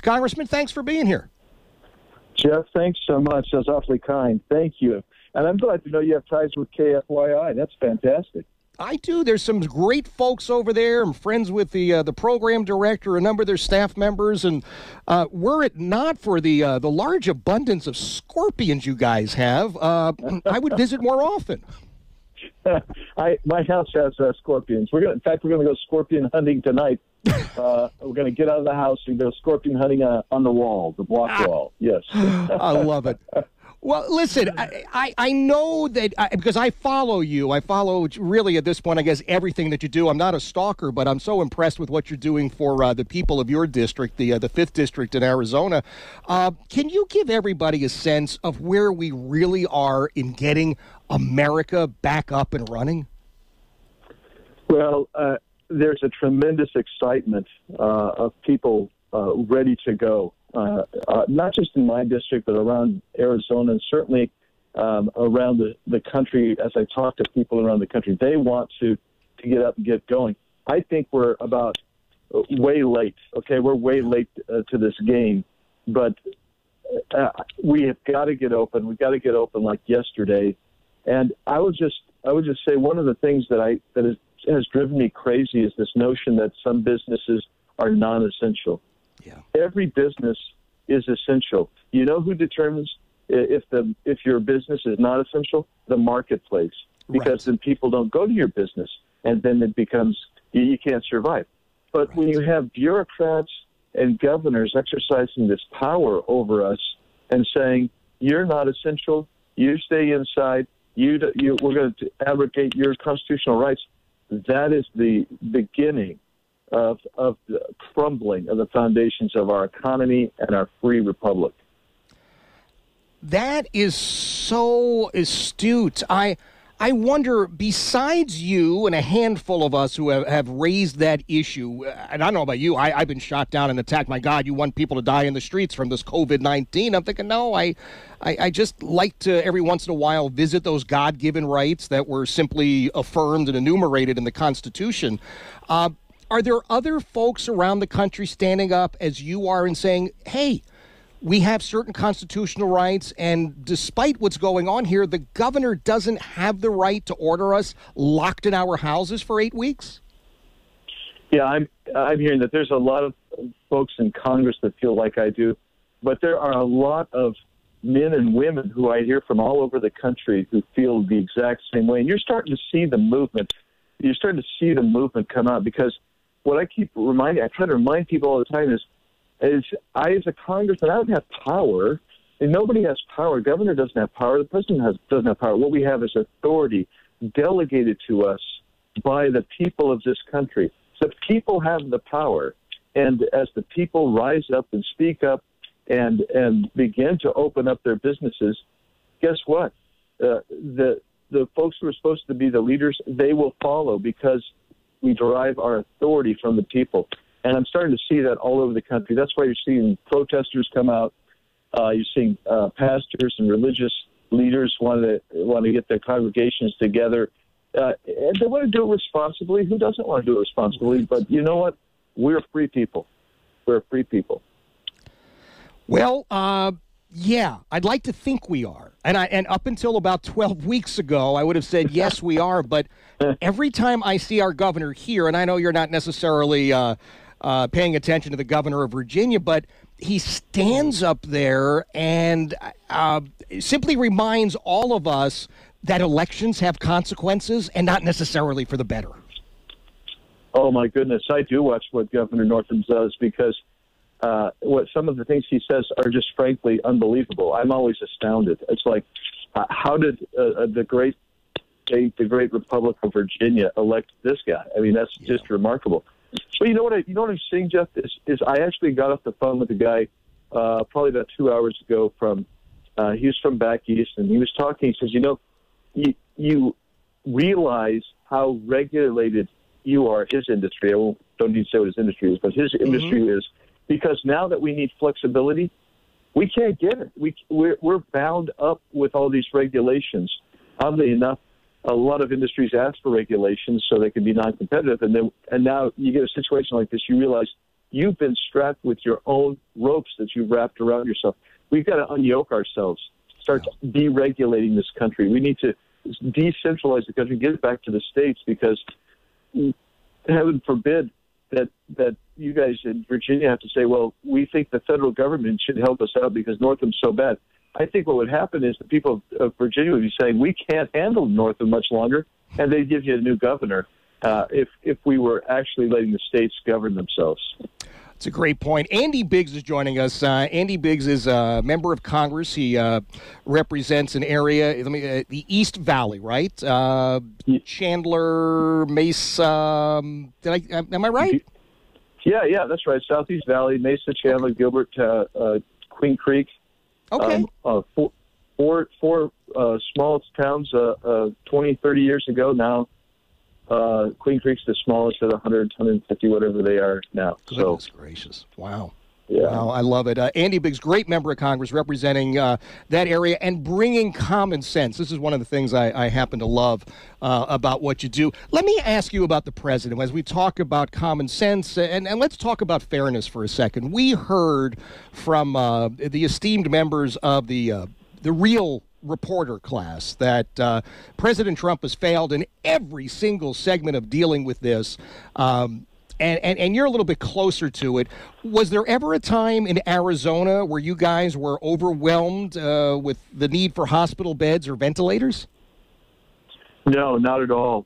Congressman, thanks for being here. Jeff, thanks so much. That's awfully kind. Thank you. And I'm glad to know you have ties with KFYI. That's fantastic. I do. There's some great folks over there. I'm friends with the program director, a number of their staff members, and were it not for the large abundance of scorpions you guys have, I would visit more often. My house has scorpions. In fact, we're going to go scorpion hunting tonight. We're going to get out of the house and go scorpion hunting on the wall, the block wall. Yes. I love it. Well, listen, I know that because I follow you. I follow really at this point, I guess, everything that you do. I'm not a stalker, but I'm so impressed with what you're doing for the people of your district, the 5th District in Arizona. Can you give everybody a sense of where we really are in getting America back up and running? Well, there's a tremendous excitement of people ready to go. Not just in my district, but around Arizona and certainly around the country. As I talk to people around the country, they want to get up and get going. I think we're about way late. Okay, we're way late to this game, but we have got to get open. We've got to get open like yesterday. And I would just say one of the things that has driven me crazy is this notion that some businesses are non-essential. Yeah. Every business is essential. You know who determines if your business is not essential? The marketplace. Because then people don't go to your business, and then it becomes you can't survive. But when you have bureaucrats and governors exercising this power over us and saying you're not essential, you stay inside, we're going to abrogate your constitutional rights, that is the beginning of the crumbling of the foundations of our economy and our free republic. That is so astute. I wonder, besides you and a handful of us who have raised that issue, and I don't know about you, I've been shot down and attacked. My God, you want people to die in the streets from this COVID-19. I'm thinking, no, I just like to every once in a while visit those God-given rights that were simply affirmed and enumerated in the Constitution. Are there other folks around the country standing up as you are and saying, hey, we have certain constitutional rights, and despite what's going on here, the governor doesn't have the right to order us locked in our houses for 8 weeks? Yeah, I'm hearing that there's a lot of folks in Congress that feel like I do, but there are a lot of men and women who I hear from all over the country who feel the exact same way. And you're starting to see the movement. You're starting to see the movement come out, because what I try to remind people all the time is I, as a congressman, I don't have power, and nobody has power. The governor doesn't have power. The president doesn't have power. What we have is authority delegated to us by the people of this country. So people have the power, and as the people rise up and speak up and begin to open up their businesses, guess what? The folks who are supposed to be the leaders, they will follow, because we derive our authority from the people. And I'm starting to see that all over the country. That's why you're seeing protesters come out. You're seeing pastors and religious leaders want to get their congregations together. And they want to do it responsibly. Who doesn't want to do it responsibly? But you know what? We're free people. We're free people. Well, yeah, I'd like to think we are. And up until about 12 weeks ago, I would have said, yes, we are. But every time I see our governor here, and I know you're not necessarily paying attention to the governor of Virginia, but he stands up there and simply reminds all of us that elections have consequences, and not necessarily for the better. Oh, my goodness. I do watch what Governor Northam does, because what some of the things he says are just frankly unbelievable. I'm always astounded. It's like, how did the great state, the great Republic of Virginia, elect this guy? I mean, that's just remarkable. But you know what I'm seeing, Jeff, is I actually got off the phone with a guy probably about 2 hours ago he was from back east, and he was talking. He says, you realize how regulated you are, his industry. I don't need to say what his industry is, but his industry is, because now that we need flexibility, we can't get it. We're bound up with all these regulations. Oddly enough, a lot of industries ask for regulations so they can be non-competitive, and now you get a situation like this. You realize you've been strapped with your own ropes that you've wrapped around yourself. We've got to unyoke ourselves, start deregulating this country. We need to decentralize the country, get it back to the states, because heaven forbid that you guys in Virginia have to say, well, we think the federal government should help us out because Northam's so bad. I think what would happen is the people of Virginia would be saying, we can't handle Northam much longer, and they'd give you a new governor if we were actually letting the states govern themselves. It's a great point. Andy Biggs is joining us. Andy Biggs is a member of Congress. He represents an area, the East Valley, right? Chandler, Mesa. Am I right? Yeah, that's right. Southeast Valley, Mesa, Chandler, Gilbert, Queen Creek. Okay. Four small towns 20, 30 years ago now. Queen Creek's the smallest at 100, 150, whatever they are now. Goodness gracious. Wow. Yeah. Wow, I love it. Andy Biggs, great member of Congress, representing that area and bringing common sense. This is one of the things I happen to love about what you do. Let me ask you about the president. As we talk about common sense, and let's talk about fairness for a second. We heard from the esteemed members of the real reporter class that President Trump has failed in every single segment of dealing with this. And you're a little bit closer to it. Was there ever a time in Arizona where you guys were overwhelmed with the need for hospital beds or ventilators? No, not at all.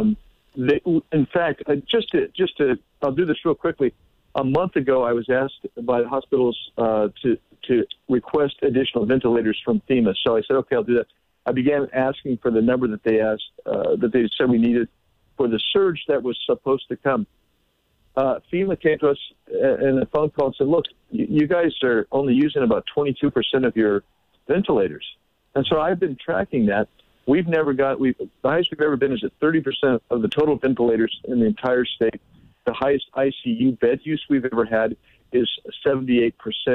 In fact, I'll do this real quickly. A month ago, I was asked by the hospitals to request additional ventilators from FEMA. So I said, okay, I'll do that. I began asking for the number that they asked, that they said we needed for the surge that was supposed to come. FEMA came to us in a phone call and said, look, you guys are only using about 22% of your ventilators. And so I've been tracking that. The highest we've ever been is at 30% of the total ventilators in the entire state. The highest ICU bed use we've ever had is 78%.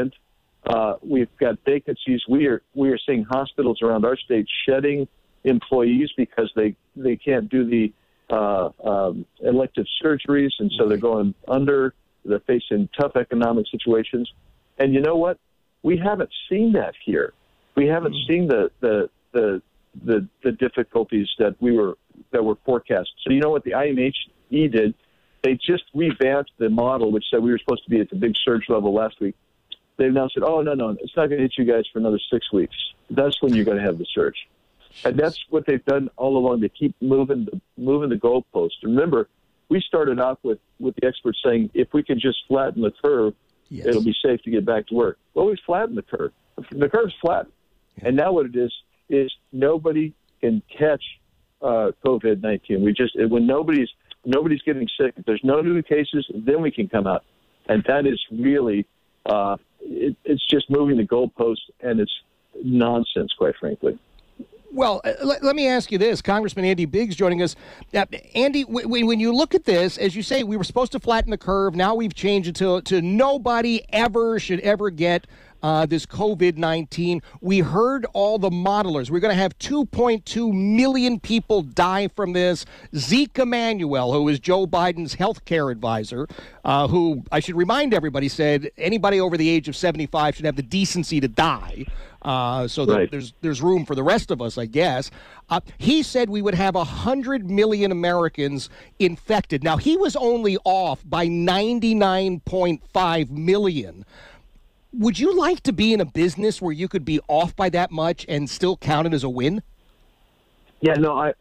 We've got vacancies. We are seeing hospitals around our state shedding employees because they can't do the elective surgeries, and so they're going under. They're facing tough economic situations. And you know what? We haven't seen that here. We haven't seen the difficulties that were forecast. So you know what the IMHE did? They just revamped the model, which said we were supposed to be at the big surge level last week. They've now said, oh, no, it's not going to hit you guys for another 6 weeks. That's when you're going to have the surge. And that's what they've done all along. They keep moving the goalposts. Remember, we started off with the experts saying, if we can just flatten the curve, it'll be safe to get back to work. Well, we flattened the curve. The curve's flat. Yeah. And now what it is nobody can catch COVID-19. When nobody's getting sick, if there's no new cases, then we can come out. And that is really, it's just moving the goalposts, and it's nonsense, quite frankly. Well, let me ask you this. Congressman Andy Biggs joining us. Andy, when you look at this, as you say, we were supposed to flatten the curve. Now we've changed it to nobody should ever get this COVID-19. We heard all the modelers. We're going to have 2.2 million people die from this. Zeke Emanuel, who is Joe Biden's health care advisor, who I should remind everybody said anybody over the age of 75 should have the decency to die. So that there's room for the rest of us, I guess. He said we would have 100 million Americans infected. Now, he was only off by 99.5 million. Would you like to be in a business where you could be off by that much and still count it as a win? Yeah, no,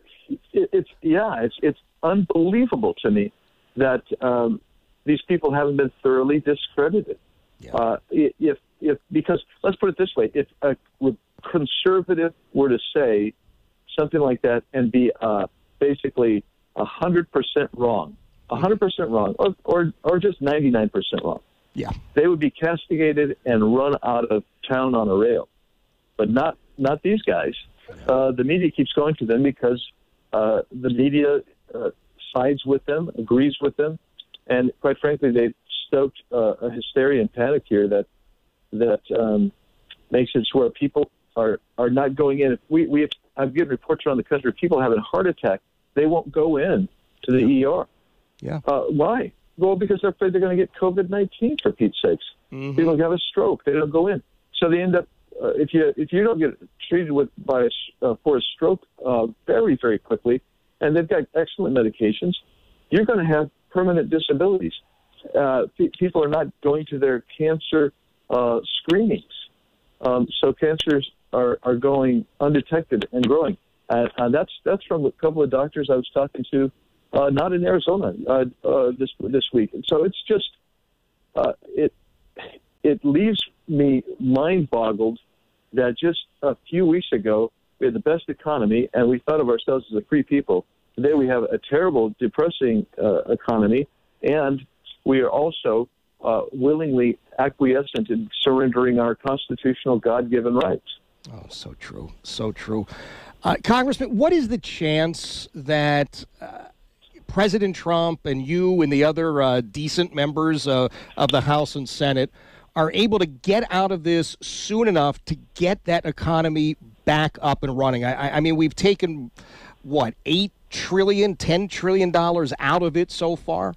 it's unbelievable to me that these people haven't been thoroughly discredited. Yeah. Because let's put it this way: if a conservative were to say something like that and be basically 100% wrong, 100% wrong, or just 99% wrong, they would be castigated and run out of town on a rail. But not these guys. The media keeps going to them because the media sides with them, agrees with them, and quite frankly, they've stoked a hysteria and panic here that makes it where people are not going in. If I've given reports around the country, people having a heart attack, they won't go in to the ER. Yeah. Why? Well, because they're afraid they're going to get COVID-19, for Pete's sakes. Mm-hmm. People have a stroke. They don't go in. So they end up, if you don't get treated for a stroke very, very quickly, and they've got excellent medications, you're going to have permanent disabilities. People are not going to their cancer screenings. So cancers are going undetected and growing. That's from a couple of doctors I was talking to, not in Arizona, this week. And so it's just, it leaves me mind-boggled that just a few weeks ago, we had the best economy, and we thought of ourselves as a free people. Today we have a terrible, depressing economy, and we are also willingly acquiescent in surrendering our constitutional God-given rights. Oh, so true. So true. Congressman, what is the chance that President Trump and you and the other decent members of the House and Senate are able to get out of this soon enough to get that economy back up and running? I mean, we've taken, what, $8 trillion, $10 trillion out of it so far?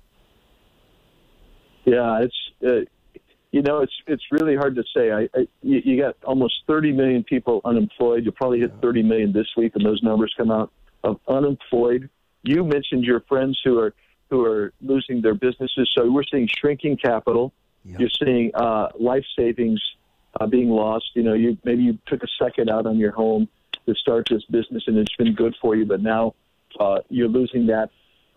Yeah, it's really hard to say. You got almost 30 million people unemployed. You'll probably hit 30 million this week when those numbers come out of unemployed. You mentioned your friends who are losing their businesses. So we're seeing shrinking capital. Yep. You're seeing life savings being lost. Maybe you took a second out on your home to start this business, and it's been good for you, but now you're losing that.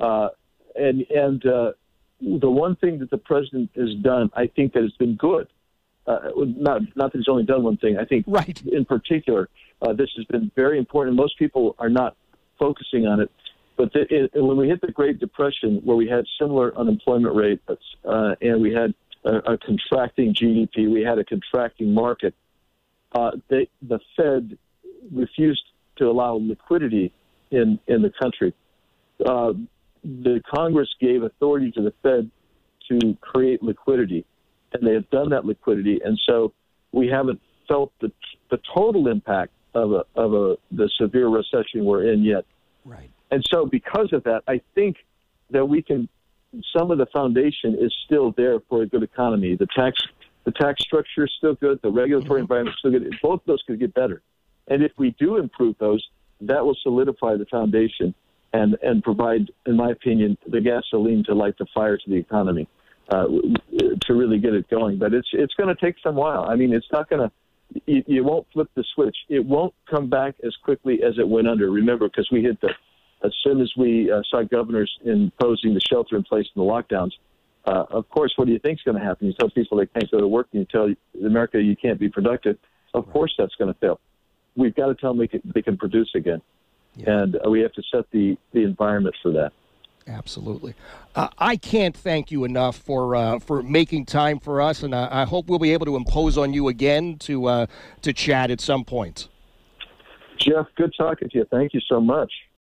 The one thing that the president has done, I think that has been good. Not that he's only done one thing. I think, right. In particular, this has been very important. Most people are not focusing on it. But when we hit the Great Depression, where we had similar unemployment rates and we had a contracting GDP, we had a contracting market, the Fed refused to allow liquidity in the country. The Congress gave authority to the Fed to create liquidity, and they have done that liquidity, and so we haven't felt the total impact of the severe recession we're in yet. Right. And so because of that, I think that some of the foundation is still there for a good economy. The tax structure is still good. The regulatory environment is still good. Both of those could get better. And if we do improve those, that will solidify the foundation and provide, in my opinion, the gasoline to light the fire to the economy to really get it going. But it's going to take some while. I mean, it's not going to. You won't flip the switch. It won't come back as quickly as it went under. Remember, because we hit as soon as we saw governors imposing the shelter in place and the lockdowns. Of course, what do you think is going to happen? You tell people they can't go to work, and you tell America you can't be productive. Of course, that's going to fail. We've got to tell them they can produce again. Yeah. And we have to set the environment for that. Absolutely. I can't thank you enough for making time for us, and I hope we'll be able to impose on you again to chat at some point. Jeff, good talking to you. Thank you so much.